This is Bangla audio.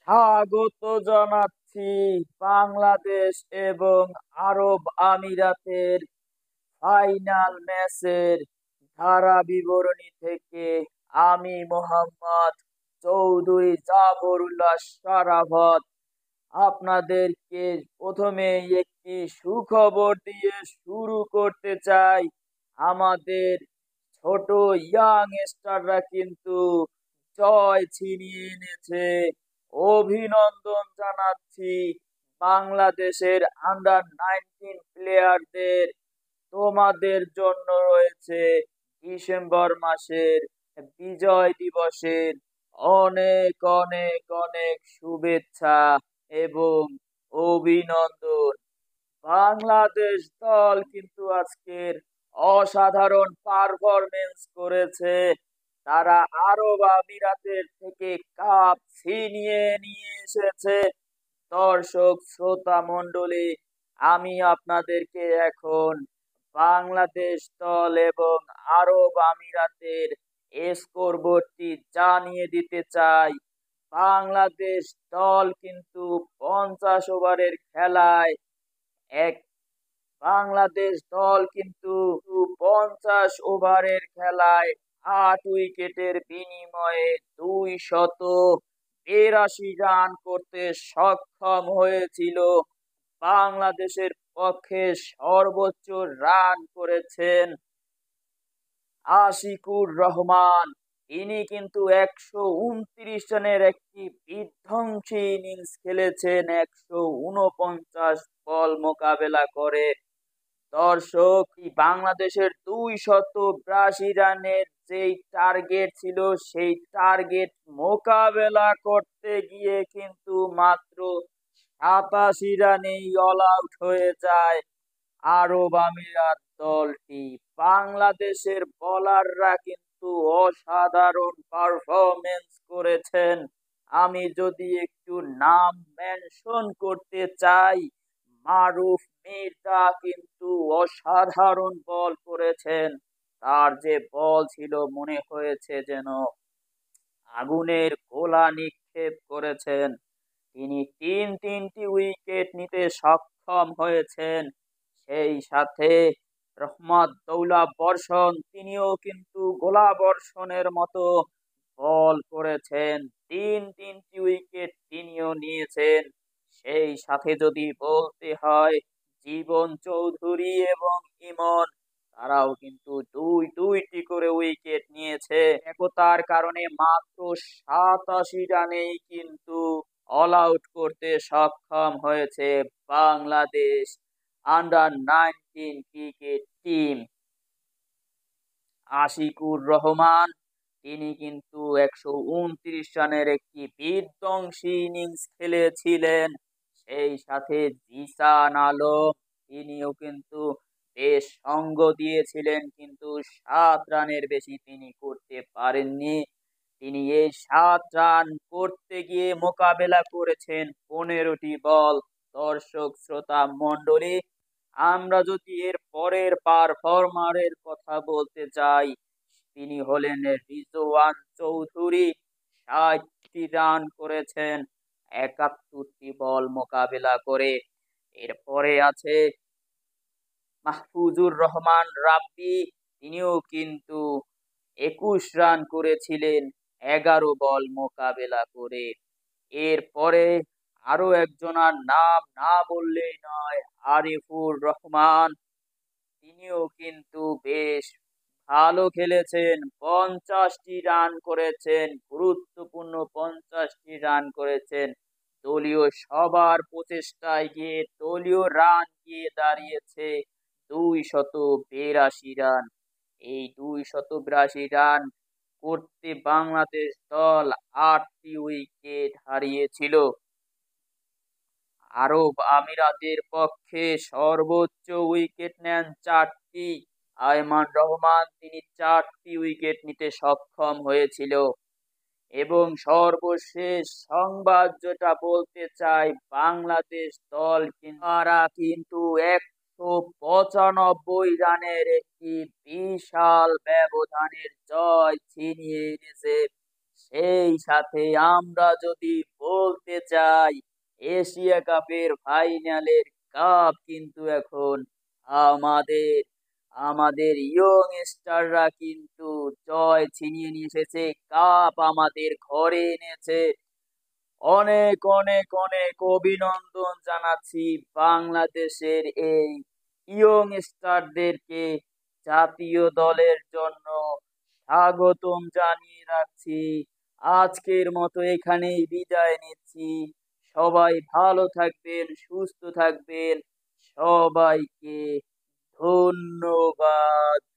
স্বাগত জানাচ্ছি বাংলাদেশ এবং আরব আমিরাতের ফাইনাল ম্যাচের ধারা বিবরণী থেকে। আমি মোহাম্মদ চৌধুরী জাফরুল্লাহ সারাফত আপনাদেরকে প্রথমে একটি সুখবর দিয়ে শুরু করতে চাই। আমাদের ছোট ইয়াং স্টাররা কিন্তু জয় ছিনিয়ে এনেছে। অভিনন্দন জানাচ্ছি বাংলাদেশের আন্ডার 19 প্লেয়ারদের। তোমাদের জন্য রয়েছে ডিসেম্বর মাসের বিজয় দিবসের অনেক অনেক অনেক শুভেচ্ছা এবং অভিনন্দন। বাংলাদেশ দল কিন্তু আজকের অসাধারণ পারফরমেন্স করেছে। তারা আরব আমিরাতের থেকে কাপ ছিনিয়ে নিয়ে এসেছে। দর্শক শ্রোতা মণ্ডলী, আমি আপনাদেরকে এখন বাংলাদেশ দল এবং আরব আমিরাতের স্কোরবোর্ডটি জানিয়ে দিতে চাই। বাংলাদেশ দল কিন্তু 50 ওভারের খেলায় এক বাংলাদেশ দল কিন্তু 50 ওভারের খেলায় 8 উইকেটের বিনিময়ে 282 রান করতে সক্ষম হয়েছিল। বাংলাদেশের পক্ষে সর্বোচ্চ রান করেছেন আশিকুর রহমান। তিনি কিন্তু 129 রানের একটি বিধ্বংসী ইনিংস খেলেছেন 149 বল মোকাবেলা করে। দর্শক, বাংলাদেশের 282 রানের যেই টার্গেট ছিল, সেই টার্গেট মোকাবেলা করতে গিয়ে কিন্তু মাত্র 87 রানেই অল আউট হয়ে যায় আরব আমিরাত দলটি। বাংলাদেশের বোলাররা কিন্তু অসাধারণ পারফরমেন্স করেছেন। আমি যদি একটু নাম মেনশন করতে চাই, মারুফ মির্জা কিন্তু অসাধারণ বল করেছেন। তার যে বল ছিল, মনে হয়েছে যেন আগুনের গোলা নিক্ষেপ করেছেন। তিনি তিনটি উইকেট নিতে সক্ষম হয়েছেন। সেই সাথে রহমতউল্লাহ বর্ষণ, তিনিও কিন্তু গোলা বর্ষণের মতো বল করেছেন। তিনটি উইকেট তিনিও নিয়েছেন। সেই সাথে যদি বলতে হয়, জীবন চৌধুরী এবং ইমন, তারাও কিন্তু দুইটি করে উইকেট নিয়েছে। একতার কারণে মাত্র 87 রানেই কিন্তু অল আউট করতে সক্ষম হয়েছে Bangladesh under 19 cricket team. Ashiqur Rahman, তিনি কিন্তু 129 রানের একটি বিধ্বংসী ইনিংস খেলেছিলেন। সেই সাথে জিসান আলম, তিনিও কিন্তু বেশ সঙ্গ দিয়েছিলেন, কিন্তু 7 রানের বেশি তিনি করতে পারেননি। তিনি এই 7 রান করতে গিয়ে মোকাবেলা করেছেন 15টি বল। দর্শক শ্রোতা মণ্ডলী, আমরা যদি এর পরের পারফর্মারের কথা বলতে চাই, তিনি হলেন রিজওয়ান চৌধুরী। 60টি রান করেছেন 71টি বল মোকাবেলা করে। এরপরে আছে মাহফুজুর রহমান রাব্বি, তিনিও কিন্তু 21 রান করেছিলেন 11 বল মোকাবেলা করে। এরপরে আরো একজনার নাম না বললেই নয়, আরিফুর রহমান। তিনিও কিন্তু বেশ ভালো খেলেছেন, 50টি রান করেছেন, গুরুত্বপূর্ণ 50টি রান করেছেন। দলীয় সবার প্রচেষ্টায় গিয়ে দলীয় রান গিয়ে দাঁড়িয়েছে 282 রান। এই 282 রান করতে বাংলাদেশ দল 8টি উইকেট হারিয়েছিল। আরব আমিরাতের পক্ষে সর্বোচ্চ উইকেট নেন 4টি। আয়মান রহমান, তিনি 4টি উইকেট নিতে সক্ষম হয়েছিল। এবং সর্বশেষ সংবাদ যেটা বলতে চাই, বাংলাদেশ দল তারা কিন্তু 195 রানের একটি বিশাল ব্যবধানের জয় ছিনিয়ে এনেছে সেই সাথে আমরা যদি বলতে চাই, এশিয়া কাপের ফাইনালের কাপ কিন্তু এখন আমাদের। আমাদের ইয়ং স্টাররা কিন্তু জয় ছিনিয়ে নিয়ে এসেছে, কাপ আমাদের ঘরে এনেছে। অনেক অনেক অনেক অভিনন্দন জানাচ্ছি বাংলাদেশের এই ইয়ং স্টারদেরকে। জাতীয় দলের জন্য স্বাগতম জানিয়ে রাখছি। আজকের মতো এখানেই বিদায় নিচ্ছি। সবাই ভালো থাকবেন, সুস্থ থাকবেন। সবাইকে ধন্যবাদ।